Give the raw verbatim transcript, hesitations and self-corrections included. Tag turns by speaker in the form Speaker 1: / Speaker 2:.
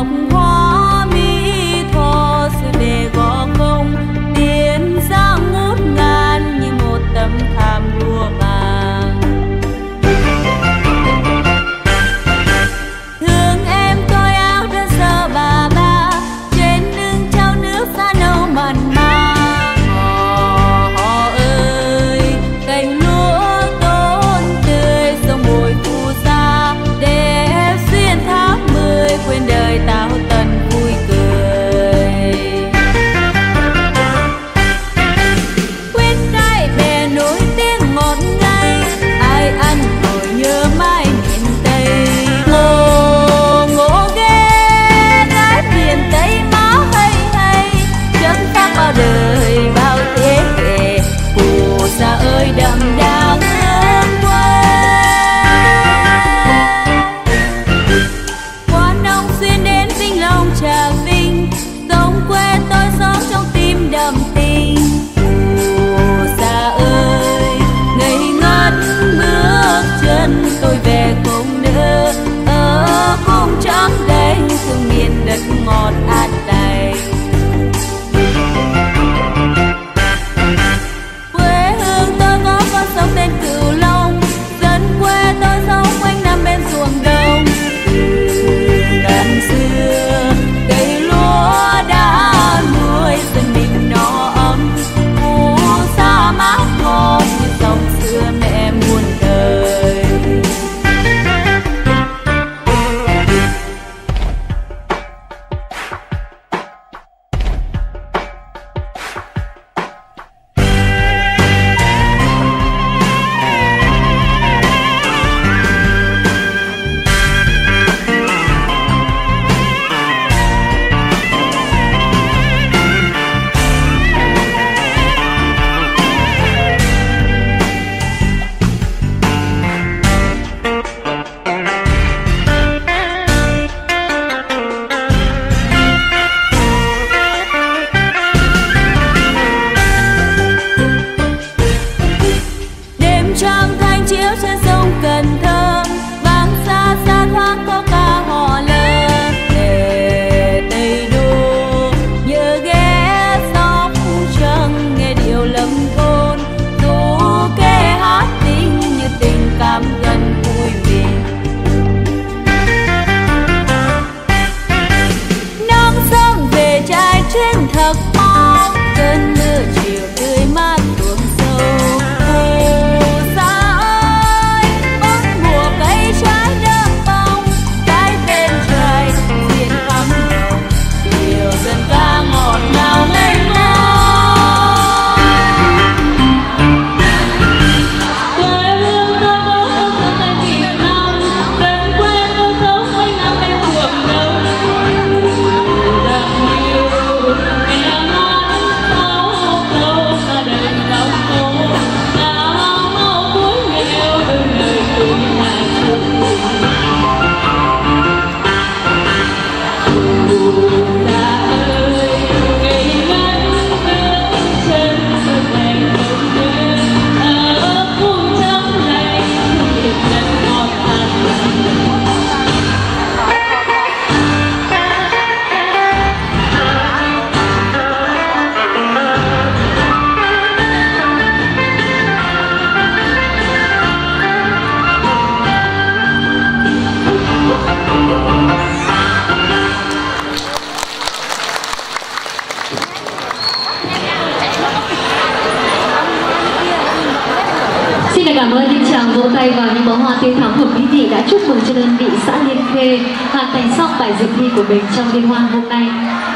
Speaker 1: ngọc hoa mỹ tho sự về gõ công tiền giang ngút ngàn như một tấm thảm lụa vàng. Thương em tôi áo đơn sơ bà ba trên lưng trao nước xa nâu mặn mà. Hò hò ơi cành lúa tốt tươi sông bồi phù sa để xuyên tháng mười quên đời tao tần vui cười. Quyết cái bè nối tiếng ngọt ngây ai ăn rồi nhớ mãi miền Tây. Ngô ngô ghé gái miền Tây má hay hay chất phát bao đời bao thế hệ phù sa ơi đậm đà hương quê. Quan ông xuyên đến Vĩnh Long Trà Vinh sông quê tôi sống trong tim đậm tình. Phù sa ơi ngây ngất bước chân tôi về cùng nữa ở cung trắng đây thương miền đất ngọt an lành. Quê hương tôi có con sông tên Cửu Long dân quê tôi sống quanh năm bên ruộng đồng. Ngàn xưa cây lúa đã nuôi dân mình no ấm phù sa mát ngọt như dòng xưa mẹ muôn đời. Đêm trăng thanh chiếu trên sông Cần Thơ vang xa xa thoáng câu ca hò lơ. Để Tây Đô nhớ ghé sóc trăng nghe điệu lâm thôn dù kê hát tình như tình cảm gần vui mình. Nắng sớm về trai trên thật mau cơn mưa chiều tươi mát tuôn sâu. Phù sa ơi bốn mùa cây trái đơm bông cái tên trời diện thắm hồng nhiều dân ca ngọt ngào ngây ngô. Quê hương tôi có sống tại Việt Nam gần quê tôi sống quanh năm bên ruộng đồng. Đậm yêu ngày nắng áo câu cả đời lòng cô đã mau cuối nghèo đôi lời tuổi ngàn chung. Phù sa ơi ngày ngất bước chân tôi về cùng nữa ở cung trắng này miền đất ngọt an lành.
Speaker 2: Xin được cảm ơn những tràng vỗ tay vào những bó hoa tươi thắm của quý vị đã chúc mừng cho đơn vị xã Liên Khê hoàn thành xong bài dự thi của mình trong liên hoan hôm nay.